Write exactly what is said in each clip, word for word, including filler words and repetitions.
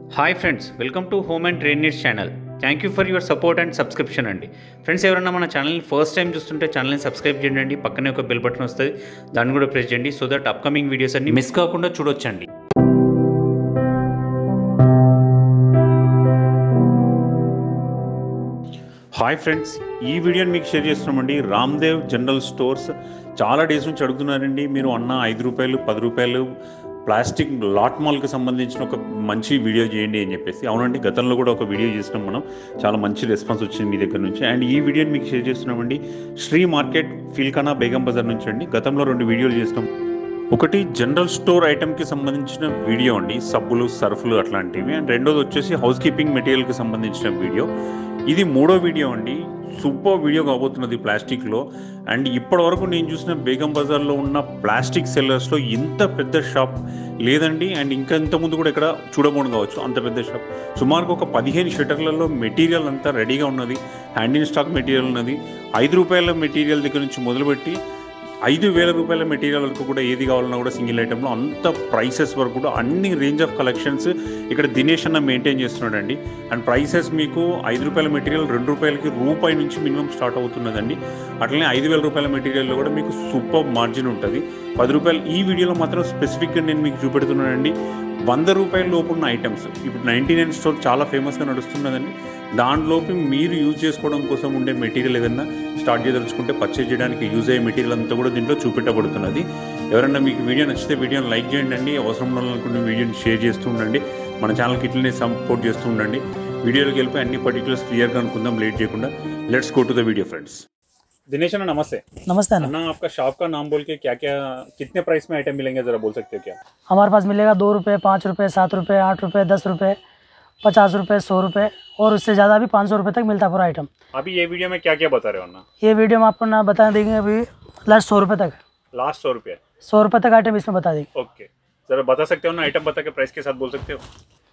Hi friends, welcome to home and trade needs channel. Thank you for your support and subscription అండి. Friends, ఎవరైనా మన ఛానల్ని first time చూస్తుంటే ఛానల్ని subscribe చేయండి. పక్కనే ఒక బెల్ బటన్ వస్తుంది, దాన్ని కూడా ప్రెస్ చేయండి. సో దట్ అప్కమింగ్ వీడియోస్ అన్ని మిస్ కాకుండా చూడొచ్చండి. హాయ్ ఫ్రెండ్స్, ఈ వీడియోని మీకు షేర్ చేస్తున్నామండి. రామ్దేవ్ జనరల్ స్టోర్స్ చాలా డేస్ నుంచి అడుగుతున్నారండి, మీరు అన్న ఐదు రూపాయలు పది రూపాయలు ప్లాస్టిక్ లాట్ మాల్కి సంబంధించిన ఒక మంచి వీడియో చేయండి అని చెప్పేసి. అవునండి, గతంలో కూడా ఒక వీడియో చేసినాం మనం, చాలా మంచి రెస్పాన్స్ వచ్చింది మీ దగ్గర నుంచి. అండ్ ఈ వీడియోని మీకు షేర్ చేస్తున్నామండి శ్రీ మార్కెట్ ఫిల్కానా బేగం బజార్ నుంచి అండి. గతంలో రెండు వీడియోలు చేసినాం. ఒకటి జనరల్ స్టోర్ ఐటమ్కి సంబంధించిన వీడియో అండి, సబ్బులు సర్ఫులు అట్లాంటివి. అండ్ రెండోది వచ్చేసి హౌస్ కీపింగ్ మెటీరియల్కి సంబంధించిన వీడియో. ఇది మూడో వీడియో అండి. సూపర్ వీడియో కాబోతున్నది ప్లాస్టిక్లో. అండ్ ఇప్పటి వరకు నేను చూసిన బేగం బజార్లో ఉన్న ప్లాస్టిక్ సెల్లర్స్లో ఇంత పెద్ద షాప్ లేదండి. అండ్ ఇంకా ఇంతకుముందు కూడా ఇక్కడ చూడబోను కావచ్చు, అంత పెద్ద షాప్. సుమారుగా ఒక పదిహేను షట్టర్లలో మెటీరియల్ అంతా రెడీగా ఉన్నది. హ్యాండ్ ఇన్ స్టాక్ మెటీరియల్ ఉన్నది. ఐదు రూపాయల మెటీరియల్ దగ్గర నుంచి మొదలుపెట్టి ఐదు వేల రూపాయల మెటీరియల్ వరకు కూడా ఏది కావాలన్నా కూడా సింగిల్ ఐటెంలో అంత ప్రైసెస్ వరకు కూడా అన్ని రేంజ్ ఆఫ్ కలెక్షన్స్ ఇక్కడ దినేష్ అన్న మెయింటైన్ చేస్తున్నాడండి. అండ్ ప్రైసెస్ మీకు ఐదు రూపాయల మెటీరియల్ రెండు రూపాయలకి రూపాయి నుంచి మినిమం స్టార్ట్ అవుతున్నదండి. అట్లనే ఐదు వేల రూపాయల మెటీరియల్లో కూడా మీకు సూపర్ మార్జిన్ ఉంటుంది. పది రూపాయలు ఈ వీడియోలో మాత్రం స్పెసిఫిక్గా నేను మీకు చూపెడుతున్నానండి. వంద రూపాయల లోపు ఉన్న ఐటమ్స్ ఇప్పుడు నైంటీ నైన్ స్టోర్ చాలా ఫేమస్గా నడుస్తున్నదండి. దాంట్లోకి మీరు యూజ్ చేసుకోవడం కోసం ఉండే మెటీరియల్ ఏదైనా స్టార్ట్ చేయదలుచుకుంటే పర్చేజ్ చేయడానికి యూజ్ అయ్యే మెటీరియల్ అంతా కూడా దీంట్లో చూపెట్టబడుతున్నది. ఎవరైనా మీకు వీడియో నచ్చితే వీడియోని లైక్ చేయండి. అవసరం ఉండాలనుకుంటే వీడియోని షేర్ చేస్తూ ఉండండి. మన ఛానల్కి ఇట్లనే సపోర్ట్ చేస్తూ ఉండండి. వీడియోలోకి వెళ్ళిపోయి అన్ని పర్టికులర్స్ క్లియర్గా అనుకుందాం, లేట్ చేయకుండా. Let's go to the video friends. Dinesh anna नमस्ते. नमस्ते अन्ना. अन्ना, आपका शॉप का नाम बोल के क्या क्या कितने प्राइस में आइटम मिलेंगे जरा बोल सकते हो क्या? हमारे पास मिलेगा दो रुपये, पाँच रुपये, सात रुपये, आठ रुपये, दस रुपये, पचास रुपये, सौ रुपये और उससे ज़्यादा भी पाँच सौ रुपये तक मिलता है पूरा आइटम. अभी ये वीडियो में क्या क्या बता रहे हो अन्ना? ये वीडियो में आपको ना बता देंगे अभी लास्ट सौ रुपये तक. लास्ट सौ रुपये सौ रुपये तक आइटम इसमें बता देंगे. ओके, जरा बता सकते हो ना, आइटम बता के प्राइस के साथ बोल सकते हो?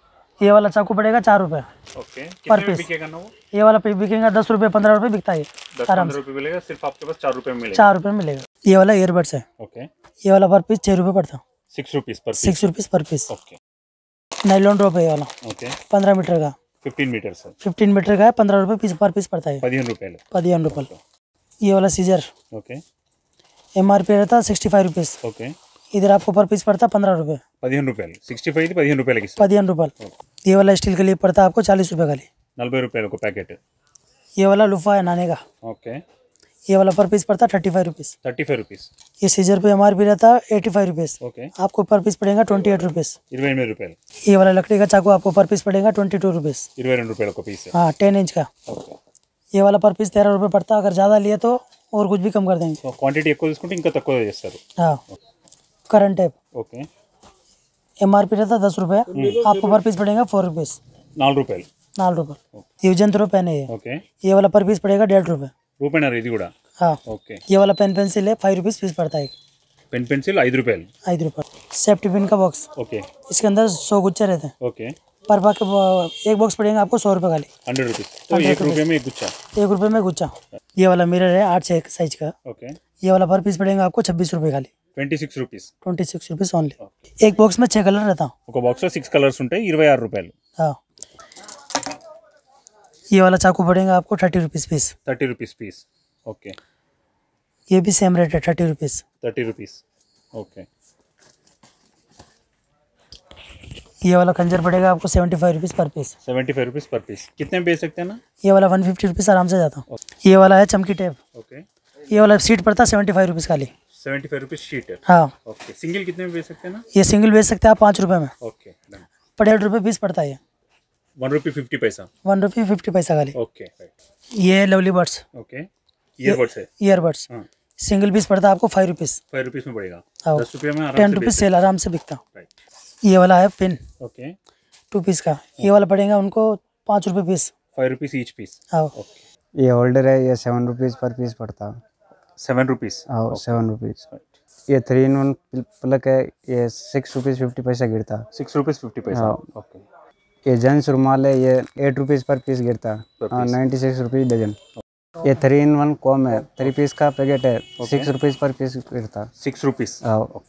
ये वाला चाकू पड़ेगा चार रुपये. ओके, पर कितने में पीस. बिकेगा ना वो? ये वाला बिकेगा दस रुपये, पंद्रह रुपये बिकता है. दस आराम पंद्रह से रुपये मिलेगा, सिर्फ आपके पास चार रुपये में मिलेगा. चार रुपये में मिलेगा. ये वाला ईयरबड्स है. ओके, ये वाला पर पीस छः रुपये पड़ता. Six rupees per six rupees per piece. Okay. Nylon drop है ये वाला. ओके, पंद्रह मीटर का. Fifteen metre sir. Fifteen metre का है. पंद्रह रुपये पीस पर पीस पड़ता है. पदिहन रुपये. पदिहन रुपये. ये वाला scissor okay. M R P रहता सिक्सटी फाइव रुपीज़. ओके, इधर आपको पर पीस पड़ता पंद्रह रुपये. पदिहन रुपये. सिक्सटी फाइव पदिहन रुपये की पदिहन रुपये. ये वाला स्टील के लिए पड़ता है आपको चालीस रुपये खाली. नब्बे रुपये को पैकेट. ये वाला लुफा है नाने का. ओके, ये वाला पर पीस पड़ता thirty five rupees. Thirty five rupees. ये सीजर पे एम आर पी रहता एटी फाइव रुपीज़. ओके, आपको पर पीस पड़ेगा ट्वेंटी एट रुपीज़. इरवై ఎనిమిది रुपये. ये वाला लकड़ी का चाकू आपको पर पीस पड़ेगा ट्वेंटी टू रुपीज़. इरवై రెండు रुपये को पीस है. हाँ, टेन इंच का. ओके, ये वाला पर पीस तेरह रुपये पड़ता. अगर ज़्यादा लिए तो और कुछ भी कम कर देंगे. సో క్వాంటిటీ ఎక్కువ తీసుకుంటే ఇంకా తక్కువ చేస్తారు. हाँ, current tap okay, M R P रहता दस रुपये. आपको पर पीस पड़ेगा फोर रुपीज़. నాలుగు రూపాయలు. नाल रुपये. ये जंतरो पेन है. ये ఓకే, ये वाला पर पीस पड़ेगा डेढ़ रुपये. రూపాయన్నర ఇది కూడా. हाँ, ఓకే, ये वाला पेन पेंसिल है फाइव रुपीज़ पीस पड़ता है. పెన్ పెన్సిల్ ఐదు రూపాయలు. ఐదు रुपये. सेफ्टी पिन का बॉक्स. ओके. इसके अंदर सौ गुच्छे रहते हैं. ओके, पर पाके एक बॉक्स पड़ेगा आपको सौ रुपये खाली. Hundred rupees. तो एक रुपये में एक गुच्छा. एक रुपये में गुच्छा. ये वाला मिरर है आठ से एक साइज का. ओके, ये वाला पर पीस पड़ेगा आपको छब्बीस रुपये खाली. Twenty six rupees. Twenty six rupees only. एक बॉक्स में छः कलर रहता. ఒక బాక్స్లో సిక్స్ కలర్స్ ఉంటాయి, ఇరవై ఆరు రూపాయలు. हाँ, ये वाला चाकू पड़ेगा आपको thirty rupees piece. Thirty rupees piece. Okay, ये भी सेम रेट है thirty rupees. Thirty rupees. Okay, ये वाला खंजर पड़ेगा आपको seventy five rupees per piece. Seventy five rupees per piece. कितने में बेच सकते हैं ना? ये वाला वन फिफ्टी रुपीज़ आराम से जाता. ये वाला है चमकी टेप. ओके, ये वाला सीट पड़ता सेवेंटी फाइव रुपीज़ खाली. Seventy five rupees sheet. हाँ, ओके, सिंगल कितने में बेच सकते हैं ना? ये सिंगल बेच सकते हैं आप पाँच रुपये में. Okay, done. पर डेढ़ रुपये पीस पड़ता है. वन रुपी फिफ्टी पैसा. वन रुपये फिफ्टी पैसा खाली. Okay, right. ये लवली बर्ड्स ओके, ईयरबड्स है. ईयरबड्स. हाँ, सिंगल पीस पड़ता है आपको फाइव रुपीज़. फाइव रुपीस में पड़ेगा. हाँ, दस रुपये में आराम टेन से रुपीज़ बेच सेल आराम से बिकता. राइट. ये वाला है पिन ओके, टू पीस का. ये वाला पड़ेगा उनको पाँच रुपये piece. Five rupees each piece. हाँ, ओके, ये होल्डर है, ये सेवन रुपीज़ पर पीस पड़ता है. Seven rupees. हाँ, सेवन रुपीज़. ये थ्री इन वन प्लग है, ये सिक्स रुपीज़ फिफ्टी पैसा गिरता. सिक्स रुपीस फिफ्टी पैसा. हाँ. ओके, ये जेंट्स रुमाल है, ये एट रुपीज़ पर पीस गिरता. Per हाँ, piece. Ninety six rupees dozen. ये थ्री इन वन कॉम है, थ्री पीस का पैकेट है, सिक्स रुपीज़ पर पीस गिरता. Six rupees. हाँ. ओके,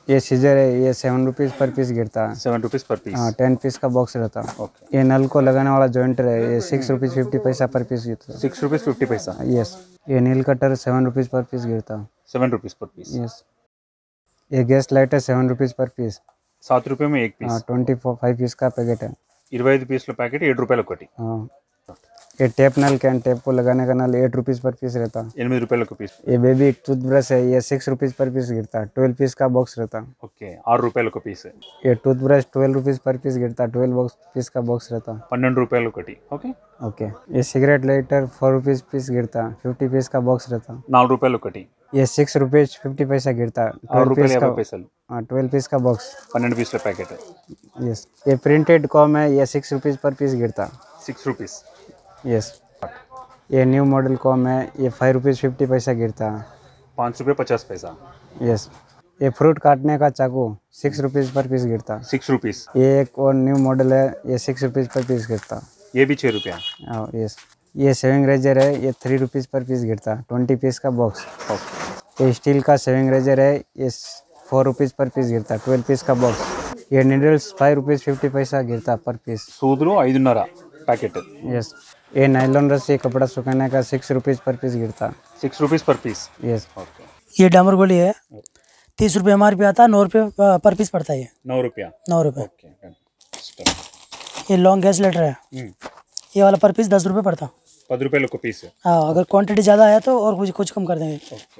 ये सीजर है, ये सेवन रुपीज़ पर पीस गिरता है। Seven rupees per piece. हाँ, टेन पीस का बॉक्स रहता है। ओके। ये नल को लगाने वाला जॉइंटर है, ये सिक्स रुपीज़ फिफ्टी पैसा पर पीस गिरता है। सिक्स रुपीज़ फिफ्टी पैसा। यस। ये nail cutter seven rupees per piece गिरता है। Seven rupees per piece. Yes. ये गैस लाइट है सेवन रुपीज़ पर पीस। सात रुपये में एक हाँ, piece. Twenty four five piece का पैकेट है। ఇరవై ఐదు పీసుల ప్యాకెట్ ఏడు రూపాయలు ఒకటి। हाँ, ये टेप नल कैन टेप को लगाने का नल एट रुपीज़ पर पीस रहता है। ఎనిమిది రూపాయలు ఒక పీస్। ये बेबी टूथब्रश है, ये सिक्स रुपीज़ पर पीस गिरता है। ट्वेल्व पीस का बॉक्स रहता है। ఓకే, ఆరు రూపాయలు ఒక పీస్। ये toothbrush twelve rupees per piece गिरता है। ट्वेल्व बॉक्स पीस का बॉक्स रहता है। పన్నెండు రూపాయలు ఒకటి। ఓకే। ओके। ये cigarette lighter four rupees piece गिरता है। फिफ्टी पीस का बॉक्स रहता है। నాలుగు రూపాయలు ఒకటి। ये सिक्स रुपीज़ फिफ्टी पैसा गिरता है। ఆరు ट्वेल्व రూపాయలు पीस యాభై का పైసలు। हाँ, ट्वेल्व पीस का बॉक्स। పన్నెండు పీసుల ప్యాకెట్। यस। ये प्रिंटेड कॉम है, ये सिक्स रुपीज़ पर पीस गिरता है। Six rupees. यस। ये न्यू मॉडल कॉम है, ये फाइव रुपीज़ फिफ्टी पैसा गिरता है। पाँच रुपये पचास पैसा। यस। ये फ्रूट काटने का चाकू सिक्स रुपीज़ पर पीस गिरता है। Six rupees. ये एक और न्यू मॉडल है, ये सिक्स रुपीज़ पर पीस गिरता है। ये भी छः रुपया। हाँ, यस। ये सेविंग रेजर है, ये थ्री रुपीज़ पर पीस गिरता है। ट्वेंटी पीस का बॉक्स। ओके। ये स्टील का सेविंग रेजर है, ये फोर रुपीज़ पर पीस गिरता है। ट्वेल्व पीस का बॉक्स। ये नीडल्स फाइव रुपीज़ फिफ्टी पैसा गिरता है पर पीस। సూదులు ఐదున్నర ప్యాకెట్। यस। ये नाइलॉन रस्सी कपड़ा सुखाने का सिक्स रुपीज़ पर पीस गिरता है। Six rupees per piece. Yes. Okay. ये डामर गोली है, तीस रुपये एम आर पी आता है, नौ रुपये पर पीस पड़ता है ये। नौ रुपया। नौ रुपये। ओके। ये लॉन्ग गैस लेटर है, ये वाला पर पीस दस रुपये पड़ता। పది రూపాయలు ఒక పీస్। हाँ, अगर क्वांटिटी ज़्यादा है तो और कुछ कुछ कम कर देंगे। ओके।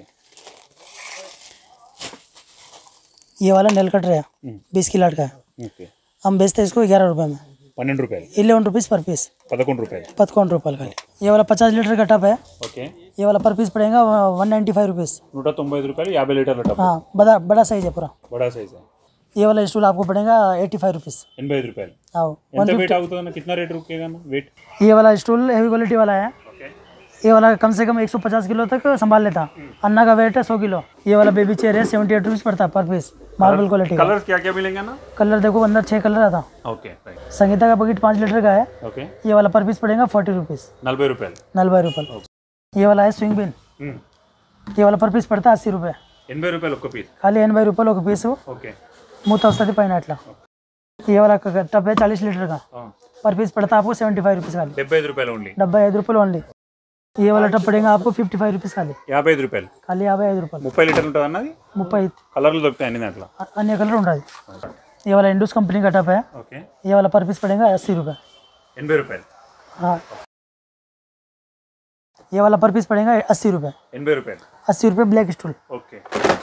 ये वाला नेल कटर है, बीस की लाट का है, ఓకే। हम बेचते हैं इसको ग्यारह रुपये में। పన్నెండు రూపాయలు। Eleven rupees per piece. పదకొండు రూపాయలు। पचपन रुपये का। ये वाला पचास लीटर का टप है, ఓకే। ये वाला पर पीस पड़ेगा वन नाइन्टी फाइव रुपीज़। నూట తొంభై ఐదు రూపాయలు యాభై లీటర్ల టబ్బు। हाँ, बड़ा बड़ा साइज है पूरा। बड़ा साइज है। ये वाला स्टूल आपको पड़ेगा एट्टी फाइव रुपीज़। ఎనభై ఐదు రూపాయలు। हाँ, ఎంత వెయిట్ అవుతుందన్న कितना रेट रुकेगा ना वेट? ये वाला स्टूल हेवी क्वालिटी वाला है, ओके। ये वाला कम से कम एक सौ पचास किलो तक संभाल लेता। अन्ना का वेट है सौ किलो। ये वाला बेबी चेयर है, सेवेंटी एट रुपीज़ पड़ता है पर पीस, मार्बल क्वालिटी का। कलर क्या क्या मिलेंगे ना? कलर देखो अंदर छः कलर आता। Okay right. संगीता का बकेट पाँच लीटर का है, ओके। ये वाला पर पीस पड़ेगा फोर्टी रुपीज़। నలభై రూపాయలు। नलभई रुपये। ये वाला है स्विंग बिन, ये वाला पर पीस पड़ता है अस्सी रुपये। ఎనభై రూపాయలు ఒక్క పీస్। खाली एनभई रुपये ఒక పీసు ఓకే। మూత వస్తుంది పైన అట్లా। ये वाला टब है चालीस लीटर का, पर पीस पड़ता है आपको सेवेंटी फाइव रुपीज़ खाली। డెబ్బై ఐదు రూపాయలు ఓన్లీ। डब्बे ఐదు రూపాయలు ఓన్లీ। ये वाला टब पड़ेगा आपको फिफ्टी फाइव रुपीज़ खाली। యాభై ఐదు రూపాయలు। खाली యాభై ఐదు రూపాయలు। ముప్పై లీటర్లు ఉంటుంది అన్నది। ముప్పై కలర్లు దొరుకుతాయి అన్ని దాంట్లో। अन्य कलर ఉంటుంది। ये वाला इंडूस कंपनी का टप है, ఓకే। ये वाला पर पीस पड़ेगा अस्सी रुपये। ఎనభై రూపాయలు। हाँ, ये वाला पर पीस पड़ेगा अस्सी रुपये। ఎనభై రూపాయలు। अस्सी रुपये ब्लैक स्टूल। ఓకే।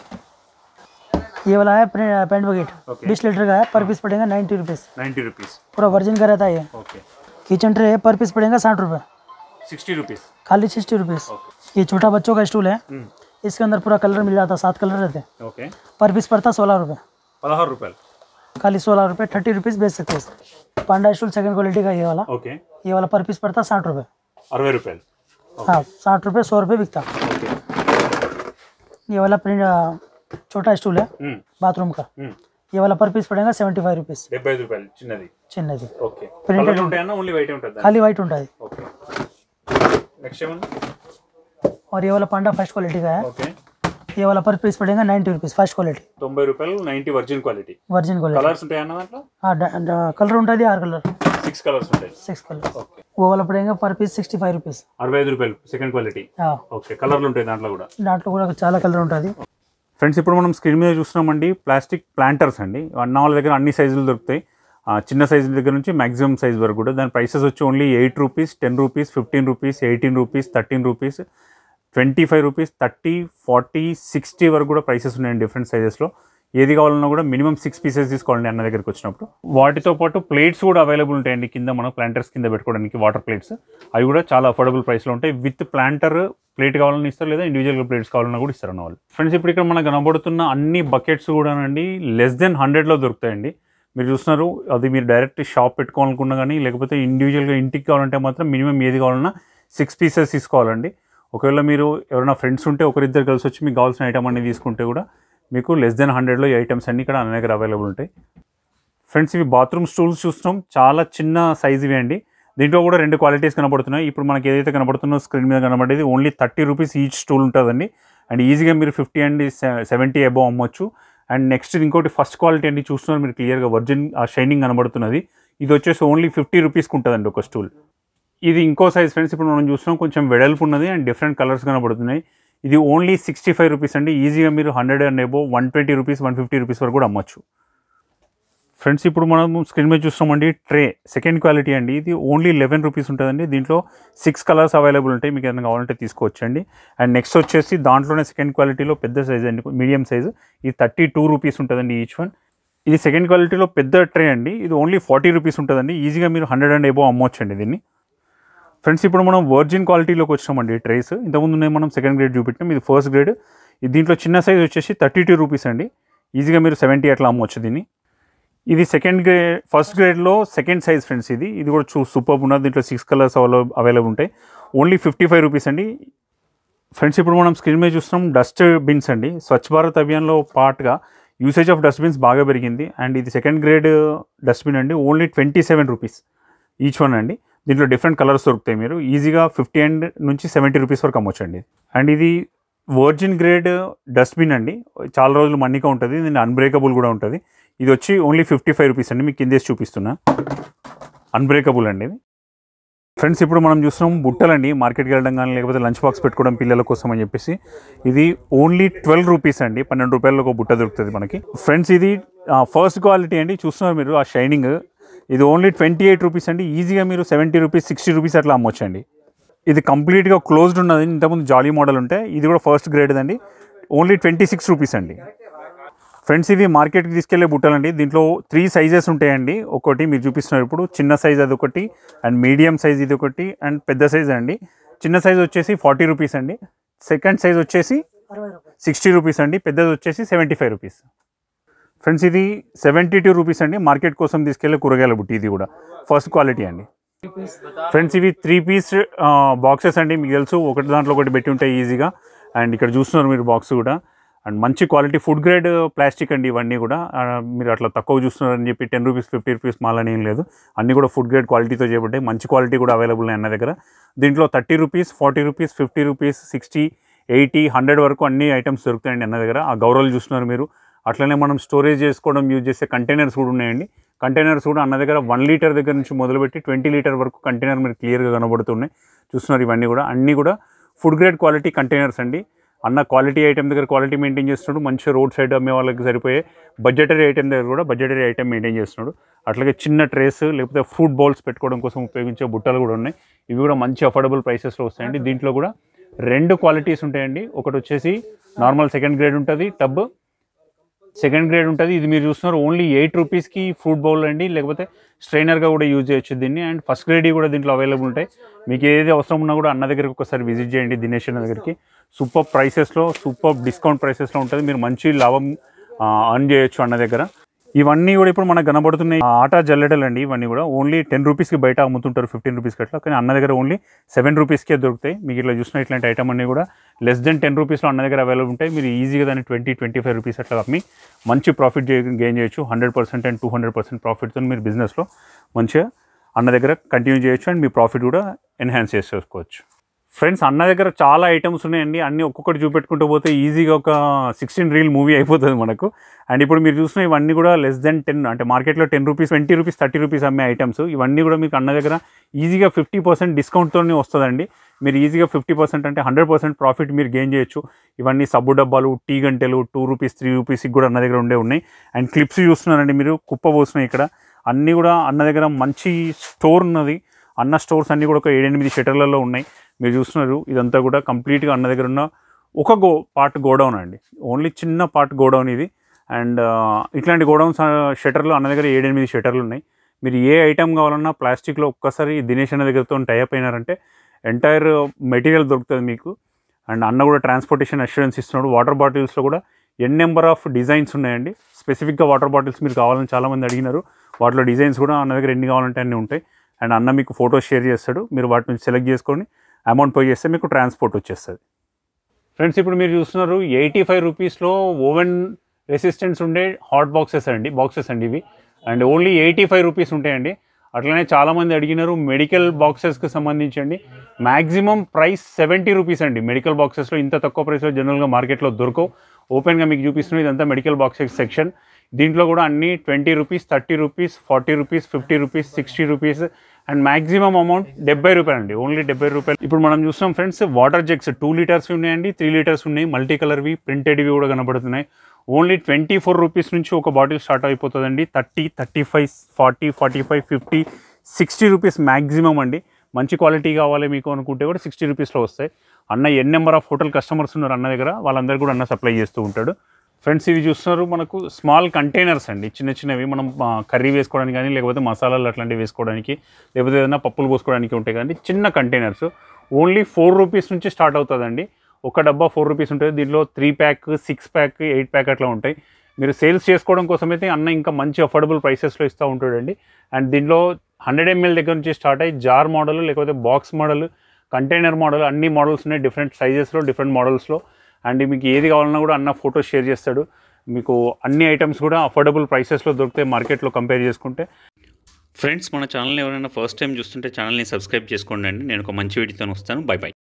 ये वाला है पेंट बकेट, Okay. बीस लीटर का है, पर पीस पड़ेगा नाइन्टी रुपीज़। Ninety rupees. पूरा वर्जिन का रहता है ये। ఓకే। किचन ट्रे है, पर पीस पड़ेगा साठ रुपये। Sixty rupees. खाली सिक्सटी रुपीज़। ये छोटा बच्चों का स्टूल है, इसके अंदर पूरा कलर मिल जाता है, सात कलर रहते हैं। ఓకే। पर पीस पड़ता सोलह रुपये। పదహారు రూపాయలు। खाली सोलह रुपये, थर्टी रुपीज़ बेच सकते हैं। पांडा स्टूल सेकंड क्वालिटी का ये वाला, ఓకే। ये वाला पर पीस पड़ता साठ रुपये। అరవై రూపాయలు। हाँ, साठ रुपये सौ रुपये बिकता। ఓకే। ये वाला प्रिंट छोटा स्टूल है మ్మ్. बाथरूम का, మ్మ్. ये वाला पर पीस पड़ेगा सेवेंटी फाइव रुपीज़। డెబ్బై ఐదు రూపాయలు చిన్నది। చిన్నది ఓకే। Printed కలర్లు ఉంటాయన్నా ఓన్లీ వైట్ ఉంటుంది? खाली वाइट ఉంటుంది। ఓకే। నెక్స్ట్ ఏమన్నా? और ये वाला पांडा फर्स्ट क्वालिटी का है, ఓకే। ये वाला पर पीस पड़ेगा नाइन्टी रुपीज़ फर्स्ट क्वालिटी, తొంభై రూపాయలు ninety virgin quality. Virgin quality. Colours ఉంటాయన్న దాంట్లో? हाँ, कलर ఉంటుంది ఆరు కలర్, సిక్స్ కలర్స్ ఉంటాయి। Six colour. ఓకే। वो वाला पड़ेगा पर पीस सिक्सटी फाइव रुपीज़। అరవై ఐదు రూపాయలు సెకండ్ క్వాలిటీ। हाँ, ఓకే। కలర్లు ఉంటాయి దాంట్లో కూడా। దాంట్లో కూడా చాలా కలర్ ఉంటుంది। ఫ్రెండ్స్ ఇప్పుడు మనం స్క్రీన్ మీద చూస్తున్నామండి ప్లాస్టిక్ ప్లాంటర్స్ అండి. అన్న వాళ్ళ దగ్గర అన్ని సైజులు దొరుకుతాయి, చిన్న సైజుల దగ్గర నుంచి మ్యాక్సిమం సైజ్ వరకు కూడా. దాని ప్రైసెస్ వచ్చి only eight rupees, ten rupees, fifteen rupees, eighteen rupees, thirteen rupees, twenty five rupees, thirty, forty, sixty వరకు కూడా ప్రైసెస్ ఉన్నాయండి డిఫరెంట్ సైజెస్లో. ఏది కావాలన్నా కూడా మినిమం సిక్స్ పీసెస్ తీసుకోవాలండి అన్న దగ్గరికి వచ్చినప్పుడు. వాటితో పాటు ప్లేట్స్ కూడా అవైలబుల్ ఉంటాయండి కింద, మనం ప్లాంటర్స్ కింద పెట్టుకోవడానికి వాటర్ ప్లేట్స్. అవి కూడా చాలా అఫోర్డబుల్ ప్రైస్లో ఉంటాయి. విత్ ప్లాంటర్ ప్లేట్ కావాలని ఇస్తారు, లేదా ఇండివిజువల్గా ప్లేట్స్ కావాలన్నా కూడా ఇస్తారు అన్న వాళ్ళు. ఫ్రెండ్స్ ఇప్పుడు ఇక్కడ మనకు కనబడుతున్న అన్ని బకెట్స్ కూడా అండి లెస్ దెన్ హండ్రెడ్లో దొరుకుతాయండి. మీరు చూస్తున్నారు, అది మీరు డైరెక్ట్ షాప్ పెట్టుకోవాలనుకున్నా కానీ, లేకపోతే ఇండివిజువల్గా ఇంటికి కావాలంటే మాత్రం మినిమం ఏది కావాలన్నా సిక్స్ పీసెస్ తీసుకోవాలండి. ఒకవేళ మీరు ఎవరైనా ఫ్రెండ్స్ ఉంటే ఒకరిద్దరు కలిసి వచ్చి మీకు కావాల్సిన ఐటమ్ అన్ని తీసుకుంటే కూడా మీకు లెస్ దెన్ హండ్రెడ్లో ఈ ఐటమ్స్ అన్ని ఇక్కడ అన్న దగ్గర అవైలబుల్ ఉంటాయి. ఫ్రెండ్స్ ఇవి బాత్రూమ్ స్టూల్స్ చూస్తున్నాం, చాలా చిన్న సైజ్ ఇవి అండి. దీంట్లో కూడా రెండు క్వాలిటీస్ కనబడుతున్నాయి. ఇప్పుడు మనకి ఏదైతే కనబడుతుందో స్క్రీన్ మీద కనబడేది only thirty rupees each stool ఉంటుందండి. అండ్ ఈజీగా మీరు ఫిఫ్టీ అండ్ సెవెంటీ అబోవ్ అమ్మొచ్చు. అండ్ నెక్స్ట్ ఇంకోటి ఫస్ట్ క్వాలిటీ అండి, చూస్తున్నారు మీరు క్లియర్గా వర్జిన్ ఆ షైనింగ్ కనబడుతున్నది. ఇది వచ్చేసి ఓన్లీ ఫిఫ్టీ రూపీస్కి ఉంటుందండి ఒక స్టూల్. ఇది ఇంకో సైజ్ ఫ్రెండ్స్, ఇప్పుడు మనం చూస్తున్నాం కొంచెం వెడల్పు ఉన్నది అండ్ డిఫరెంట్ కలర్స్ కనబడుతున్నాయి. ఇది ఓన్లీ సిక్స్టీ ఫైవ్ రూపీస్ అండి. ఈజీగా మీరు hundred and above one twenty rupees one fifty rupees వరకు కూడా అమ్మచ్చు. ఫ్రెండ్స్ ఇప్పుడు మనం స్క్రీన్ మీద చూస్తామండి ట్రే సెకండ్ క్వాలిటీ అండి. ఇది ఓన్లీ లెవెన్ రూపీస్ ఉంటుందండి. దీంట్లో సిక్స్ కలర్స్ అవైలబుల్ ఉంటాయి, మీకు ఏదైనా కావాలంటే తీసుకోవచ్చండి. అండ్ నెక్స్ట్ వచ్చేసి దాంట్లోనే సెకండ్ క్వాలిటీలో పెద్ద సైజ్ అండి, మీడియం సైజు. ఇది థర్టీ టూ రూపీస్ ఉంటుందండి ఈచ్ వన్. ఇది సెకండ్ క్వాలిటీలో పెద్ద ట్రే అండి. ఇది ఓన్లీ ఫార్టీ రూపీస్ ఉంటుందండి. ఈజీగా మీరు హండ్రెడ్ అండ్ ఎబో అమ్మవచ్చండి దీన్ని. ఫ్రెండ్స్ ఇప్పుడు మనం వర్జిన్ క్వాలిటీలోకి వచ్చామండి ట్రేస్. ఇంతకుముందు మనం సెకండ్ గ్రేడ్ చూపెట్టాం, ఇది ఫస్ట్ గ్రేడ్. దీంట్లో చిన్న సైజ్ వచ్చేసి థర్టీ టూ రూపీస్ అండి. ఈజీగా మీరు సెవెంటీ అట్లా అమ్మవచ్చు దీన్ని. ఇది సెకండ్ గ్రేడ్ ఫస్ట్ గ్రేడ్లో సెకండ్ సైజ్ ఫ్రెండ్స్. ఇది ఇది కూడా చూ సూపర్ ఉన్నది. దీంట్లో సిక్స్ కలర్స్ అవైలబుల్ ఉంటాయి. ఓన్లీ ఫిఫ్టీ ఫైవ్ రూపీస్ అండి. ఫ్రెండ్స్ ఇప్పుడు మనం స్క్రీన్ మీద చూస్తున్నాం డస్ట్ బిన్స్ అండి. స్వచ్ఛ భారత్ అభియాన్లో పార్ట్గా యూసేజ్ ఆఫ్ డస్ట్బిన్స్ బాగా పెరిగింది. అండ్ ఇది సెకండ్ గ్రేడ్ డస్ట్బిన్ అండి. Only twenty seven rupees each one అండి. దీంట్లో డిఫరెంట్ కలర్స్ దొరుకుతాయి. మీరు ఈజీగా ఫిఫ్టీ అండ్ నుంచి సెవెంటీ రూపీస్ వరకు అమ్మొచ్చండి. అండ్ ఇది వర్జిన్ గ్రేడ్ డస్ట్బిన్ అండి. చాలా రోజులు మన్నిక ఉంటుంది. దీన్ని అన్బ్రేకబుల్ కూడా ఉంటుంది. ఇది వచ్చి ఓన్లీ ఫిఫ్టీ ఫైవ్ రూపీస్ అండి. మీకు కిందేసి చూపిస్తున్నా, అన్బ్రేకబుల్ అండి ఇది. ఫ్రెండ్స్ ఇప్పుడు మనం చూస్తున్నాం బుట్టలండి. మార్కెట్కి వెళ్ళడం కానీ లేకపోతే లంచ్ బాక్స్ పెట్టుకోవడం పిల్లల కోసం అని చెప్పేసి ఇది ఓన్లీ ట్వెల్వ్ రూపీస్ అండి. పన్నెండు రూపాయల్లో ఒక బుట్ట దొరుకుతుంది మనకి. ఫ్రెండ్స్ ఇది ఫస్ట్ క్వాలిటీ అండి. చూస్తున్నారు మీరు ఆ షైనింగ్. ఇది ఓన్లీ ట్వంటీ ఎయిట్ రూపీస్ అండి. ఈజీగా మీరు సెవెంటీ రూపీస్ సిక్స్టీ రూపీస్ అట్లా అమ్మొచ్చండి. ఇది కంప్లీట్గా క్లోజ్డ్ ఉన్నది. ఇంతకుముందు జాలీ మోడల్ ఉంటే ఇది కూడా ఫస్ట్ గ్రేడ్ అండి. ఓన్లీ ట్వంటీ సిక్స్ రూపీస్ అండి. ఫ్రెండ్స్ ఇవి మార్కెట్కి తీసుకెళ్లే బుట్టలండి. దీంట్లో త్రీ సైజెస్ ఉంటాయండి. ఒకటి మీరు చూపిస్తున్నారు ఇప్పుడు చిన్న సైజ్ అది ఒకటి, అండ్ మీడియం సైజ్ ఇది ఒకటి, అండ్ పెద్ద సైజ్ అండి. చిన్న సైజ్ వచ్చేసి ఫార్టీ రూపీస్ అండి. సెకండ్ సైజ్ వచ్చేసి సిక్స్టీ రూపీస్ అండి. పెద్దది వచ్చేసి సెవెంటీ ఫైవ్ రూపీస్. ఫ్రెండ్స్ ఇది సెవెంటీ టూ రూపీస్ అండి. మార్కెట్ కోసం తీసుకెళ్లే కూరగాయల బుట్టి. ఇది కూడా ఫస్ట్ క్వాలిటీ అండి. ఫ్రెండ్స్ ఇవి త్రీ పీస్ బాక్సెస్ అండి. మీకు తెలుసు ఒకటి దాంట్లో ఒకటి పెట్టి ఉంటాయి ఈజీగా. అండ్ ఇక్కడ చూస్తున్నారు మీరు బాక్స్ కూడా. అండ్ మంచి క్వాలిటీ ఫుడ్ గ్రేడ్ ప్లాస్టిక్ అండి ఇవన్నీ కూడా. మీరు అట్లా తక్కువ చూస్తున్నారని చెప్పి టెన్ రూపీస్ ఫిఫ్టీ రూపీస్ మాలని ఏం లేదు. అన్నీ కూడా ఫుడ్ గ్రేడ్ క్వాలిటీతో చేయబడ్డాయి. మంచి క్వాలిటీ కూడా అవైలబుల్ ఉన్నాయి అన్న దగ్గర. దీంట్లో thirty rupees forty rupees fifty rupees sixty eighty hundred వరకు అన్ని ఐటమ్స్ దొరుకుతాయండి అన్న దగ్గర. ఆ గౌరవాలు చూస్తున్నారు మీరు. అట్లనే మనం స్టోరేజ్ చేసుకోవడం యూజ్ చేసే కంటైనర్స్ కూడా ఉన్నాయండి. కంటైనర్స్ కూడా అన్న దగ్గర వన్ లీటర్ దగ్గర నుంచి మొదలుపెట్టి ట్వంటీ లీటర్ వరకు కంటైనర్ మీరు క్లియర్గా కనబడుతున్నాయి. చూస్తున్నారు ఇవన్నీ కూడా. అన్నీ కూడా ఫుడ్ గ్రేడ్ క్వాలిటీ కంటైనర్స్ అండి. అన్న క్వాలిటీ ఐటమ్ దగ్గర క్వాలిటీ మెయింటైన్ చేస్తున్నాడు. మంచిగా రోడ్ సైడ్ అమ్మే వాళ్ళకి సరిపోయే బడ్జెటరీ ఐటమ్ దగ్గర కూడా బడ్జెటరీ ఐటమ్ మెయింటైన్ చేస్తున్నాడు. అట్లాగే చిన్న ట్రేస్ లేకపోతే ఫ్రూట్ బౌల్స్ పెట్టుకోవడం కోసం ఉపయోగించే బుట్టలు కూడా ఉన్నాయి. ఇవి కూడా మంచి అఫోర్డబుల్ ప్రైసెస్లో వస్తాయండి. దీంట్లో కూడా రెండు క్వాలిటీస్ ఉంటాయండి. ఒకటి వచ్చేసి నార్మల్ సెకండ్ గ్రేడ్ ఉంటుంది, టబ్ సెకండ్ గ్రేడ్ ఉంటుంది. ఇది మీరు చూస్తున్నారు ఓన్లీ ఎయిట్ రూపీస్కి ఫ్రూట్ బౌల్ అండి, లేకపోతే స్ట్రైనర్గా కూడా యూజ్ చేయొచ్చు దీన్ని. అండ్ ఫస్ట్ గ్రేడ్ కూడా దీంట్లో అవైలబుల్ ఉంటాయి. మీకు ఏది అవసరం ఉన్నా కూడా అన్న దగ్గరికి ఒకసారి విజిట్ చేయండి. దినేష్ అన్న దగ్గరికి సూపర్ ప్రైసెస్లో సూపర్ డిస్కౌంట్ ప్రైసెస్లో ఉంటుంది. మీరు మంచి లాభం అర్న్ చేయొచ్చు అన్న దగ్గర. ఇవన్నీ కూడా ఇప్పుడు మనకు కనబడుతున్నాయి ఆటా జల్లెడలు అండి. ఇవన్నీ కూడా ఓన్లీ టెన్ రూపీస్కి బయట అమ్ముతుంటారు, ఫిఫ్టీన్ రూపీస్కి అట్లా. కానీ అన్న దగ్గర ఓన్లీ సెవెన్ రూపీస్కే దొరుకుతాయి. మీకు ఇట్లా చూసిన ఇట్లాంటి ఐటమ్ అన్నీ కూడా లెస్ దెన్ టెన్ రూపీస్లో అన్న దగ్గర అవైలబుల్ ఉంటాయి. మీరు ఈజీగా దాన్ని ట్వంటీ ట్వంటీ ఫైవ్ రూపీస్ అట్లా అమ్మి మంచి ప్రాఫిట్ గెయిన్ చేయొచ్చు. Hundred percent and two hundred percent ప్రాఫిట్తో మీరు బిజినెస్లో మంచిగా అన్న దగ్గర కంటిన్యూ చేయొచ్చు. అండ్ మీ ప్రాఫిట్ కూడా ఎన్హాన్స్ చేసుకోవచ్చు. ఫ్రెండ్స్ అన్న దగ్గర చాలా ఐటమ్స్ ఉన్నాయండి. అన్నీ ఒక్కొక్కటి చూపెట్టుకుంటూ పోతే ఈజీగా ఒక సిక్స్టీన్ రీల్ మూవీ అయిపోతుంది మనకు. అండ్ ఇప్పుడు మీరు చూసిన ఇవన్నీ కూడా లెస్ దెన్ టెన్ అంటే మార్కెట్లో ten rupees twenty rupees thirty rupees అమ్మే ఐటమ్స్. ఇవన్నీ కూడా మీకు అన్న దగ్గర ఈజీగా ఫిఫ్టీ పర్సెంట్ డిస్కౌంట్తోనే వస్తుందండి. మీరు ఈజీగా ఫిఫ్టీ పర్సెంట్ అంటే హండ్రెడ్ పర్సెంట్ ప్రాఫిట్ మీరు గెయిన్ చేయొచ్చు. ఇవన్నీ సబ్బు డబ్బాలు, టీ గంటెలు టూ రూపీస్ త్రీ రూపీస్కి కూడా అన్న దగ్గర ఉండే ఉన్నాయి. అండ్ క్లిప్స్ చూస్తున్నారండి మీరు, కుప్ప పోస్తున్నాయి ఇక్కడ. అన్నీ కూడా అన్న దగ్గర మంచి స్టోర్ ఉన్నది. అన్న స్టోర్స్ అన్నీ కూడా ఒక ఏడెనిమిది షటర్లలో ఉన్నాయి. మీరు చూస్తున్నారు ఇదంతా కూడా కంప్లీట్గా అన్న దగ్గర ఉన్న ఒక గో పార్ట్ గోడౌన్ అండి. ఓన్లీ చిన్న పార్ట్ గోడౌన్ ఇది. అండ్ ఇట్లాంటి గోడౌన్స్ షటర్లు అన్న దగ్గర ఏడెనిమిది షటర్లు ఉన్నాయి. మీరు ఏ ఐటమ్ కావాలన్నా ప్లాస్టిక్లో ఒక్కసారి దినేష్ అన్న దగ్గరతో టైప్ అయినారంటే ఎంటైర్ మెటీరియల్ దొరుకుతుంది మీకు. అండ్ అన్న కూడా ట్రాన్స్పోర్టేషన్ అష్యూరెన్స్ ఇస్తున్నాడు. వాటర్ బాటిల్స్లో కూడా ఎన్ నెంబర్ ఆఫ్ డిజైన్స్ ఉన్నాయండి. స్పెసిఫిక్గా వాటర్ బాటిల్స్ మీరు కావాలని చాలామంది అడిగినారు. వాటిలో డిజైన్స్ కూడా అన్న దగ్గర ఎన్ని కావాలంటే అన్నీ ఉంటాయి. అండ్ అన్న మీకు ఫోటోస్ షేర్ చేస్తాడు. మీరు వాటి నుంచి సెలెక్ట్ చేసుకొని అమౌంట్ పే చేస్తే మీకు ట్రాన్స్పోర్ట్ వచ్చేస్తుంది. ఫ్రెండ్స్ ఇప్పుడు మీరు చూస్తున్నారు ఎయిటీ ఫైవ్ రూపీస్లో ఓవెన్ రెసిస్టెన్స్ ఉండే హాట్ బాక్సెస్ అండి బాక్సెస్ అండి ఇవి. And only eighty five rupees ఉంటాయండి. అట్లనే చాలామంది అడిగినారు మెడికల్ బాక్సెస్కి సంబంధించండి. మ్యాక్సిమం ప్రైస్ సెవెంటీ రూపీస్ అండి. మెడికల్ బాక్సెస్లో ఇంత తక్కువ ప్రైస్లో జనరల్గా మార్కెట్లో దొరకవు. ఓపెన్గా మీకు చూపిస్తున్నాను. ఇదంతా మెడికల్ బాక్సెస్ సెక్షన్. దీంట్లో కూడా అన్ని twenty rupees, thirty rupees, forty rupees, fifty rupees, sixty rupees and maximum amount డెబ్బై రూపాయలు అండి. ఓన్లీ డెబ్బై రూపాయలు. ఇప్పుడు మనం చూస్తాం friends, water jugs two litres ఉన్నాయండి, త్రీ లీటర్స్ ఉన్నాయి, మల్టీ కలర్వి, ప్రింటెడ్వి కూడా కనబడుతున్నాయి. ఓన్లీ ట్వంటీ ఫోర్ రూపీస్ నుంచి ఒక బాటిల్ స్టార్ట్ అయిపోతుందండి. Thirty, thirty five, forty, forty five, fifty, sixty rupees maximum అండి. మంచి క్వాలిటీ కావాలి మీకు అనుకుంటే కూడా సిక్స్టీ రూపీస్లో వస్తాయి. అన్న n number of hotel customers ఉన్నారు అన్న దగ్గర, వాళ్ళందరూ కూడా అన్న సప్లై చేస్తూ ఉంటాడు. ఫ్రెండ్స్ ఇవి చూస్తున్నారు మనకు స్మాల్ కంటైనర్స్ అండి, చిన్న చిన్నవి. మనం కర్రీ వేసుకోవడానికి కానీ, లేకపోతే మసాలాలు అట్లాంటివి వేసుకోవడానికి, లేకపోతే ఏదైనా పప్పులు పోసుకోవడానికి ఉంటాయి కానీ చిన్న కంటైనర్స్. ఓన్లీ ఫోర్ రూపీస్ నుంచి స్టార్ట్ అవుతుందండి. ఒక డబ్బా ఫోర్ రూపీస్ ఉంటుంది. దీంట్లో three pack, six pack, eight pack అట్లా ఉంటాయి. మీరు సేల్స్ చేసుకోవడం కోసం అయితే అన్న ఇంకా మంచి అఫోర్డబుల్ ప్రైసెస్లో ఇస్తూ ఉంటాడండి. అండ్ దీంట్లో హండ్రెడ్ ఎంఎల్ దగ్గర నుంచి స్టార్ట్ అయ్యి జార్ మోడల్, లేకపోతే బాక్స్ మోడల్, కంటైనర్ మోడల్, అన్ని మోడల్స్ ఉన్నాయి. డిఫరెంట్ సైజెస్లో, డిఫరెంట్ మోడల్స్లో. అండ్ మీకు ఏది కావాలన్నా కూడా అన్న ఫోటోస్ షేర్ చేస్తాడు. మీకు అన్ని ఐటమ్స్ కూడా అఫోర్డబుల్ ప్రైసెస్లో దొరుకుతాయి మార్కెట్లో కంపేర్ చేసుకుంటే. ఫ్రెండ్స్ మన ఛానల్ని ఎవరైనా ఫస్ట్ టైం చూస్తుంటే ఛానల్ని సబ్స్క్రైబ్ చేసుకోండి అండి. నేను ఒక మంచి వీడియోతో వస్తాను. Bye by.